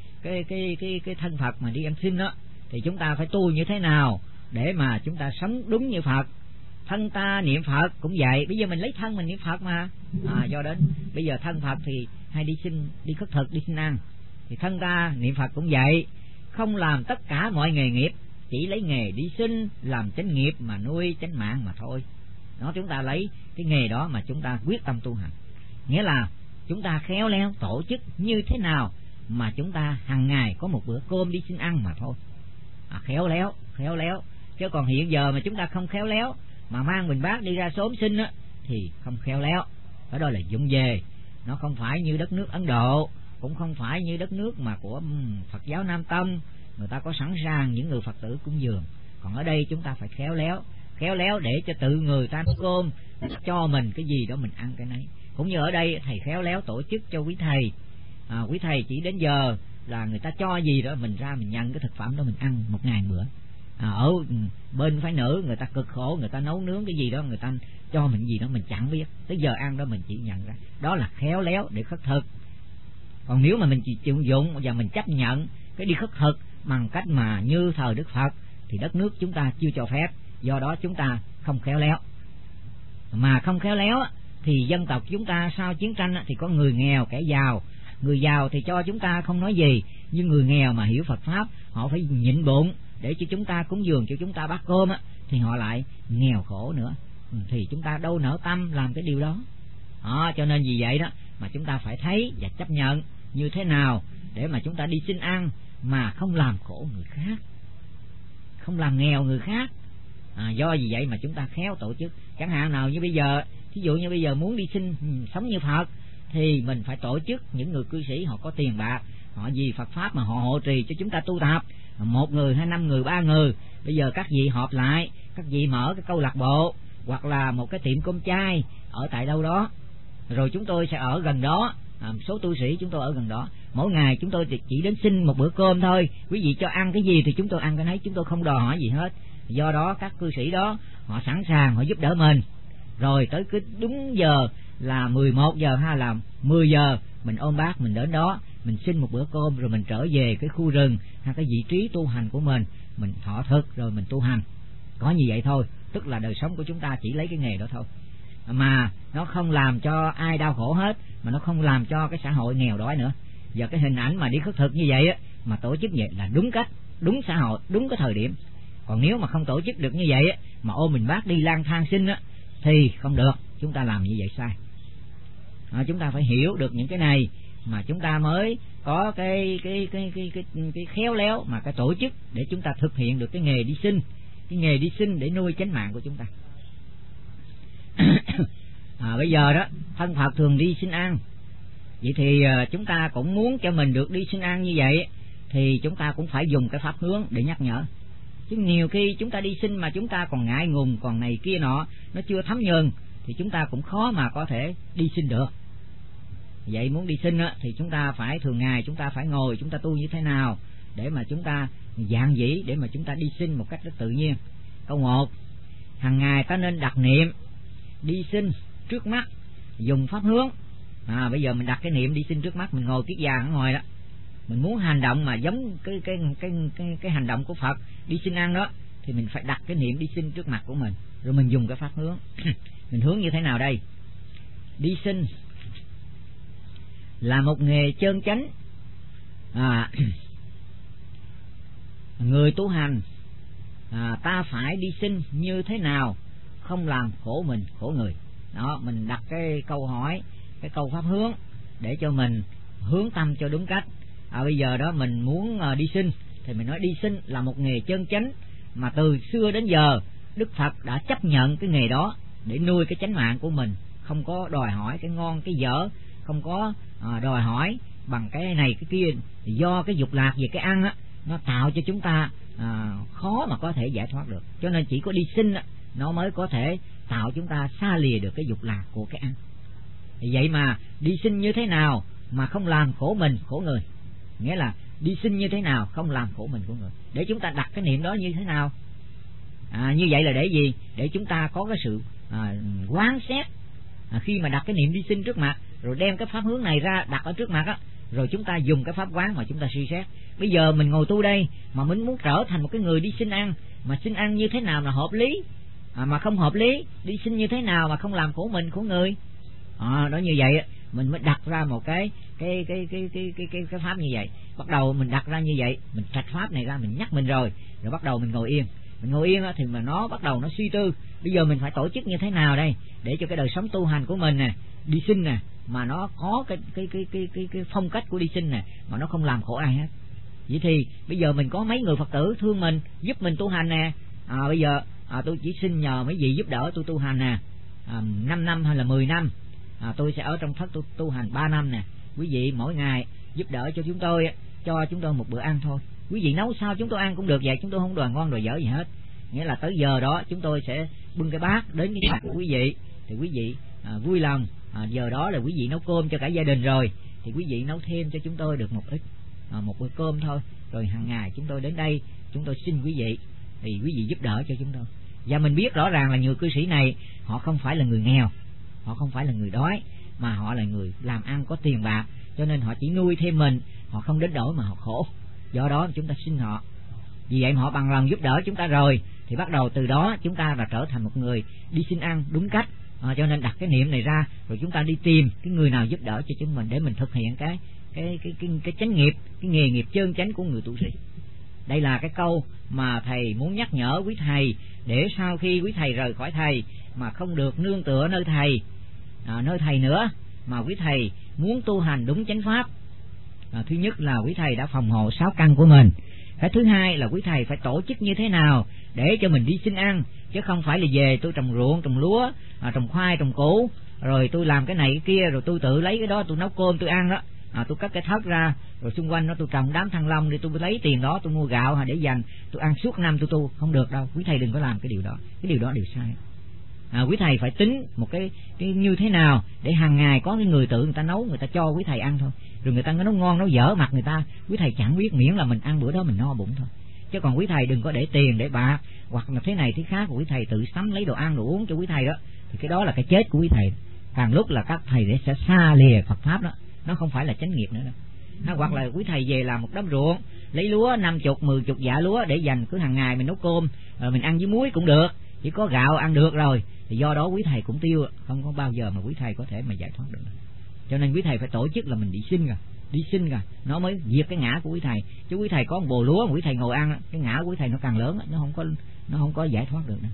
cái thân Phật mà đi ăn xin đó, thì chúng ta phải tu như thế nào để mà chúng ta sống đúng như Phật. Thân ta niệm Phật cũng vậy, bây giờ mình lấy thân mình niệm Phật mà. Do đến bây giờ thân Phật thì hay đi xin, đi khất thực, đi xin ăn, thì thân ta niệm Phật cũng vậy, không làm tất cả mọi nghề nghiệp, chỉ lấy nghề đi xin làm chánh nghiệp mà nuôi chánh mạng mà thôi. Đó, chúng ta lấy cái nghề đó mà chúng ta quyết tâm tu hành, nghĩa là chúng ta khéo léo tổ chức như thế nào mà chúng ta hàng ngày có một bữa cơm đi xin ăn mà thôi. Khéo léo. Chứ còn hiện giờ mà chúng ta không khéo léo mà mang bình bát đi ra xóm xin á thì không khéo léo. Ở đó là vụng về, nó không phải như đất nước Ấn Độ cũng không phải như đất nước mà của Phật giáo Nam Tông, người ta có sẵn sàng những người Phật tử cúng dường. Còn ở đây chúng ta phải khéo léo để cho tự người ta nấu cơm, cho mình cái gì đó mình ăn cái nấy. Cũng như ở đây thầy khéo léo tổ chức cho quý thầy, quý thầy chỉ đến giờ là người ta cho gì đó mình ra mình nhận cái thực phẩm đó mình ăn một ngày bữa. Ở bên phái nữ người ta cực khổ, người ta nấu nướng cái gì đó người ta cho mình gì đó mình chẳng biết, tới giờ ăn đó mình chỉ nhận ra, đó là khéo léo để khất thực. Còn nếu mà mình chỉ chịu dụng và mình chấp nhận cái đi khất thực bằng cách mà như thờ Đức Phật thì đất nước chúng ta chưa cho phép, do đó chúng ta không khéo léo. Mà không khéo léo thì dân tộc chúng ta sau chiến tranh thì có người nghèo kẻ giàu. Người giàu thì cho chúng ta không nói gì, nhưng người nghèo mà hiểu Phật pháp họ phải nhịn bụng để cho chúng ta cúng dường, cho chúng ta bát cơm thì họ lại nghèo khổ nữa, thì chúng ta đâu nỡ tâm làm cái điều đó. Cho nên vì vậy đó mà chúng ta phải thấy và chấp nhận như thế nào để mà chúng ta đi xin ăn mà không làm khổ người khác, không làm nghèo người khác. Do vì vậy mà chúng ta khéo tổ chức. Chẳng hạn nào như bây giờ, ví dụ như bây giờ muốn đi xin sống như Phật thì mình phải tổ chức những người cư sĩ họ có tiền bạc, họ vì Phật pháp mà họ hộ trì cho chúng ta tu tập, 1 người, 2, 5 người, 3 người. Bây giờ các vị họp lại, các vị mở cái câu lạc bộ hoặc là một cái tiệm cơm chay ở tại đâu đó, rồi chúng tôi sẽ ở gần đó. Số tu sĩ chúng tôi ở gần đó, mỗi ngày chúng tôi chỉ đến xin một bữa cơm thôi, quý vị cho ăn cái gì thì chúng tôi ăn cái nấy, chúng tôi không đòi hỏi gì hết. Do đó các cư sĩ đó họ sẵn sàng họ giúp đỡ mình, rồi tới cứ đúng giờ là 11 giờ hay là 10 giờ mình ôm bát mình đến đó, mình xin một bữa cơm rồi mình trở về cái khu rừng hay cái vị trí tu hành của mình thọ thực rồi mình tu hành. Có như vậy thôi, tức là đời sống của chúng ta chỉ lấy cái nghề đó thôi, mà nó không làm cho ai đau khổ hết, mà nó không làm cho cái xã hội nghèo đói nữa. Giờ cái hình ảnh mà đi khất thực như vậy mà tổ chức vậy là đúng cách, đúng xã hội, đúng cái thời điểm. Còn nếu mà không tổ chức được như vậy mà ôm mình bác đi lang thang xin thì không được, chúng ta làm như vậy sai. Chúng ta phải hiểu được những cái này mà chúng ta mới có cái khéo léo mà cái tổ chức để chúng ta thực hiện được cái nghề đi xin, cái nghề đi xin để nuôi chánh mạng của chúng ta. Bây giờ đó thân Phật thường đi xin ăn, vậy thì chúng ta cũng muốn cho mình được đi xin ăn như vậy thì chúng ta cũng phải dùng cái pháp hướng để nhắc nhở. Chứ nhiều khi chúng ta đi xin mà chúng ta còn ngại ngùng, còn này kia nọ, nó chưa thấm nhuần thì chúng ta cũng khó mà có thể đi xin được. Vậy muốn đi xin thì chúng ta phải thường ngày chúng ta phải ngồi chúng ta tu như thế nào để mà chúng ta dạng dĩ để mà chúng ta đi xin một cách rất tự nhiên. Câu 1, hàng ngày ta nên đặt niệm đi xin trước mắt, dùng pháp hướng. Bây giờ mình đặt cái niệm đi xin trước mắt, mình ngồi kiết già ở ngoài đó, mình muốn hành động mà giống cái hành động của Phật đi xin ăn đó thì mình phải đặt cái niệm đi xin trước mặt của mình, rồi mình dùng cái pháp hướng. Mình hướng như thế nào đây? Đi xin là một nghề chân chánh, người tu hành ta phải đi xin như thế nào không làm khổ mình khổ người. Đó, mình đặt cái câu hỏi, cái câu pháp hướng để cho mình hướng tâm cho đúng cách. Bây giờ đó mình muốn đi xin thì mình nói đi xin là một nghề chân chánh mà từ xưa đến giờ Đức Phật đã chấp nhận cái nghề đó để nuôi cái chánh mạng của mình, không có đòi hỏi cái ngon cái dở, không có đòi hỏi bằng cái này cái kia. Thì do cái dục lạc về cái ăn nó tạo cho chúng ta khó mà có thể giải thoát được, cho nên chỉ có đi xin nó mới có thể tạo chúng ta xa lìa được cái dục lạc của cái ăn. Thì vậy mà đi xin như thế nào mà không làm khổ mình khổ người, nghĩa là đi xin như thế nào không làm khổ mình khổ người, để chúng ta đặt cái niệm đó như thế nào. Như vậy là để gì? Để chúng ta có cái sự quán xét. Khi mà đặt cái niệm đi xin trước mặt rồi đem cái pháp hướng này ra đặt ở trước mặt rồi chúng ta dùng cái pháp quán mà chúng ta suy xét. Bây giờ mình ngồi tu đây mà mình muốn trở thành một cái người đi xin ăn, mà xin ăn như thế nào là hợp lý, mà không hợp lý, đi xin như thế nào mà không làm khổ mình khổ người. Đó, như vậy mình mới đặt ra một cái pháp như vậy. Bắt đầu mình đặt ra như vậy, mình trạch pháp này ra, mình nhắc mình rồi bắt đầu mình ngồi yên. Mình ngồi yên thì mà nó bắt đầu nó suy tư. Bây giờ mình phải tổ chức như thế nào đây để cho cái đời sống tu hành của mình nè, đi xin nè, mà nó có cái phong cách của đi xin nè, mà nó không làm khổ ai hết. Vậy thì bây giờ mình có mấy người Phật tử thương mình, giúp mình tu hành nè. Bây giờ tôi chỉ xin nhờ mấy vị giúp đỡ tôi tu hành nè, 5 năm hay là 10 năm. Tôi sẽ ở trong thất tu hành 3 năm nè. Quý vị mỗi ngày giúp đỡ cho chúng tôi một bữa ăn thôi. Quý vị nấu sao chúng tôi ăn cũng được vậy, chúng tôi không đòi ngon đòi dở gì hết. Nghĩa là tới giờ đó chúng tôi sẽ bưng cái bát đến cái nhà của quý vị, thì quý vị vui lòng, giờ đó là quý vị nấu cơm cho cả gia đình rồi, thì quý vị nấu thêm cho chúng tôi được một ít, một bữa cơm thôi. Rồi hàng ngày chúng tôi đến đây, chúng tôi xin quý vị, thì quý vị giúp đỡ cho chúng tôi. Và mình biết rõ ràng là nhiều cư sĩ này họ không phải là người nghèo, họ không phải là người đói, mà họ là người làm ăn có tiền bạc, cho nên họ chỉ nuôi thêm mình, họ không đến đổi mà họ khổ. Do đó chúng ta xin họ, vì vậy mà họ bằng lòng giúp đỡ chúng ta rồi, thì bắt đầu từ đó chúng ta là trở thành một người đi xin ăn đúng cách. Cho nên đặt cái niệm này ra, rồi chúng ta đi tìm cái người nào giúp đỡ cho chúng mình để mình thực hiện cái chánh nghiệp, cái nghề nghiệp chân chánh của người tu sĩ. Đây là cái câu mà thầy muốn nhắc nhở quý thầy, để sau khi quý thầy rời khỏi thầy mà không được nương tựa nơi thầy nữa, mà quý thầy muốn tu hành đúng chánh pháp. Thứ nhất là quý thầy đã phòng hộ 6 căn của mình. Cái thứ hai là quý thầy phải tổ chức như thế nào để cho mình đi xin ăn, chứ không phải là về tôi trồng ruộng, trồng lúa, trồng khoai, trồng củ, rồi tôi làm cái này cái kia, rồi tôi tự lấy cái đó tôi nấu cơm tôi ăn đó. Tôi cắt cái thớt ra, rồi xung quanh nó tôi trồng đám thanh long, để tôi lấy tiền đó tôi mua gạo để dành tôi ăn suốt năm tôi tu. Không được đâu, quý thầy đừng có làm cái điều đó, cái điều đó đều sai. Quý thầy phải tính một cái như thế nào để hàng ngày có cái người tự người ta nấu, người ta cho quý thầy ăn thôi. Rồi người ta nấu ngon nấu dở mặt người ta, quý thầy chẳng biết, miễn là mình ăn bữa đó mình no bụng thôi. Chứ còn quý thầy đừng có để tiền để bạc, hoặc là thế này thế khác của quý thầy tự sắm lấy đồ ăn đồ uống cho quý thầy đó, thì cái đó là cái chết của quý thầy. Càng lúc là các thầy sẽ xa lìa Phật pháp đó, nó không phải là chánh nghiệp nữa đâu. Hoặc là quý thầy về làm một đám ruộng, lấy lúa 50, 10 dạ lúa để dành, cứ hàng ngày mình nấu cơm, mình ăn với muối cũng được, chỉ có gạo ăn được rồi, thì do đó quý thầy cũng tiêu, không có bao giờ mà quý thầy có thể mà giải thoát được. Cho nên quý thầy phải tổ chức là mình đi xin rồi nó mới diệt cái ngã của quý thầy. Chứ quý thầy có một bồ lúa mà quý thầy ngồi ăn, cái ngã của quý thầy nó càng lớn, nó không có giải thoát được nữa.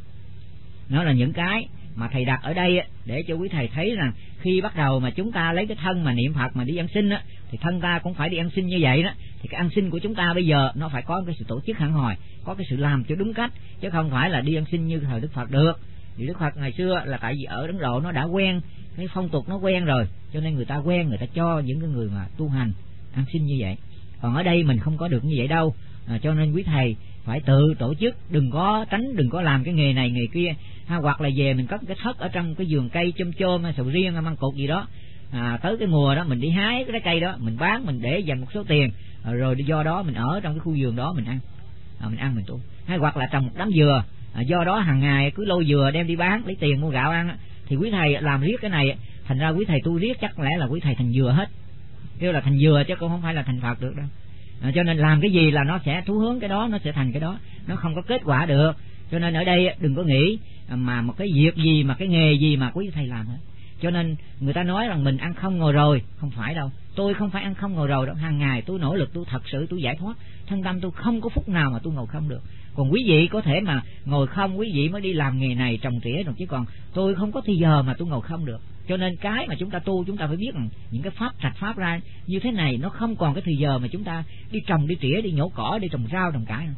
Nó là những cái mà thầy đặt ở đây để cho quý thầy thấy rằng khi bắt đầu mà chúng ta lấy cái thân mà niệm Phật mà đi ăn xin thì thân ta cũng phải đi ăn xin như vậy đó. Thì cái ăn xin của chúng ta bây giờ nó phải có cái sự tổ chức hẳn hoi, có cái sự làm cho đúng cách, chứ không phải là đi ăn xin như thời Đức Phật được. Vì Đức Phật ngày xưa là tại vì ở Ấn Độ nó đã quen, cái phong tục nó quen rồi, cho nên người ta quen, người ta cho những cái người mà tu hành ăn xin như vậy. Còn ở đây mình không có được như vậy đâu. Cho nên quý thầy phải tự tổ chức, đừng có làm cái nghề này nghề kia. Hoặc là về mình có cái thất ở trong cái vườn cây chôm sầu riêng măng cụt gì đó, tới cái mùa đó mình đi hái cái trái cây đó mình bán, mình để dành một số tiền, rồi do đó mình ở trong cái khu vườn đó mình ăn, mình tu. Hay hoặc là trồng một đám dừa, do đó hàng ngày cứ lôi dừa đem đi bán lấy tiền mua gạo ăn. Thì quý thầy làm riết cái này, thành ra quý thầy tu riết chắc lẽ là quý thầy thành dừa hết, kêu là thành dừa chứ cũng không phải là thành Phật được đâu. Cho nên làm cái gì là nó sẽ thú hướng cái đó, nó sẽ thành cái đó, nó không có kết quả được. Cho nên ở đây đừng có nghĩ mà một cái việc gì mà cái nghề gì mà quý thầy làm hết. Cho nên người ta nói rằng mình ăn không ngồi rồi, không phải đâu. Tôi không phải ăn không ngồi rồi đâu, hàng ngày tôi nỗ lực, tôi thật sự tôi giải thoát thân tâm, tôi không có phút nào mà tôi ngồi không được. Còn quý vị có thể mà ngồi không, quý vị mới đi làm nghề này trồng trĩa rồi, chứ còn tôi không có thì giờ mà tôi ngồi không được. Cho nên cái mà chúng ta tu, chúng ta phải biết rằng những cái pháp trạch pháp ra như thế này, nó không còn cái thì giờ mà chúng ta đi trồng đi trĩa, đi nhổ cỏ, đi trồng rau trồng cải nữa.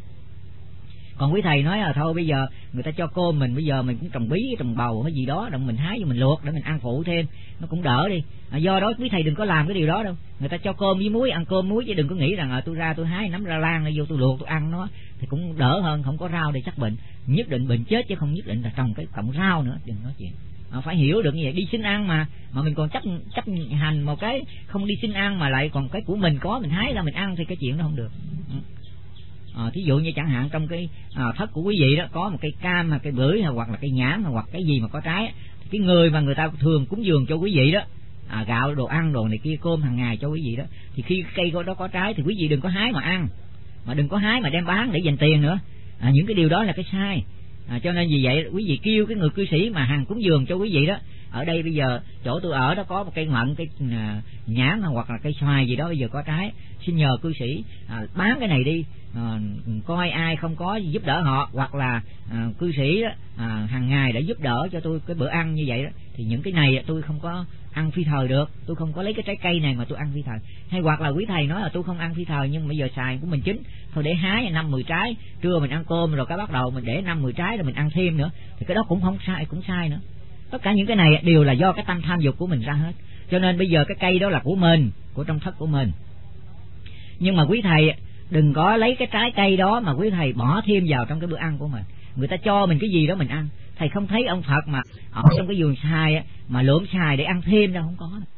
Còn quý thầy nói là thôi bây giờ người ta cho cơm mình, bây giờ mình cũng trồng bí, trồng bầu hay gì đó, rồi mình hái vô mình luộc để mình ăn phụ thêm, nó cũng đỡ đi. Do đó quý thầy đừng có làm cái điều đó đâu. Người ta cho cơm với muối, ăn cơm muối, chứ đừng có nghĩ rằng tôi ra tôi hái nấm ra lan vô tôi luộc tôi ăn nó thì cũng đỡ hơn. Không có rau để chắc bệnh, nhất định bệnh chết chứ không nhất định là trồng cái cọng rau nữa. Đừng nói chuyện. Phải hiểu được như vậy. Đi xin ăn mà mình còn chấp hành một cái không đi xin ăn mà lại còn cái của mình có mình hái ra mình ăn thì cái chuyện đó không được. Thí dụ như chẳng hạn trong cái thất của quý vị đó có một cây cam hay cây bưởi hoặc là cây nhãn hoặc cái gì mà có trái, thì cái người mà người ta thường cúng dường cho quý vị đó, gạo đồ ăn đồ này kia, cơm hàng ngày cho quý vị đó, thì khi cây đó có trái thì quý vị đừng có hái mà ăn, mà đừng có hái mà đem bán để dành tiền nữa. Những cái điều đó là cái sai. Cho nên vì vậy quý vị kêu cái người cư sĩ mà hàng cúng dường cho quý vị đó, ở đây bây giờ chỗ tôi ở đó có một cây mận, cây nhãn hoặc là cây xoài gì đó bây giờ có trái, xin nhờ cư sĩ bán cái này đi, coi ai không có giúp đỡ họ, hoặc là cư sĩ đó, hàng ngày đã giúp đỡ cho tôi cái bữa ăn như vậy đó, thì những cái này tôi không có ăn phi thời được, tôi không có lấy cái trái cây này mà tôi ăn phi thời. Hay hoặc là quý thầy nói là tôi không ăn phi thời nhưng bây giờ xài của mình chín, thôi để hái 5-10 trái, trưa mình ăn cơm rồi cái bắt đầu mình để 5-10 trái rồi mình ăn thêm nữa, thì cái đó cũng không sai, cũng sai nữa. Tất cả những cái này đều là do cái tâm tham dục của mình ra hết. Cho nên bây giờ cái cây đó là của mình, của trong thất của mình, Nhưng mà quý thầy đừng có lấy cái trái cây đó mà quý thầy bỏ thêm vào trong cái bữa ăn của mình. Người ta cho mình cái gì đó mình ăn. Thầy không thấy ông Phật mà ở trong cái vườn xoài mà lượm xoài để ăn thêm đâu, không có.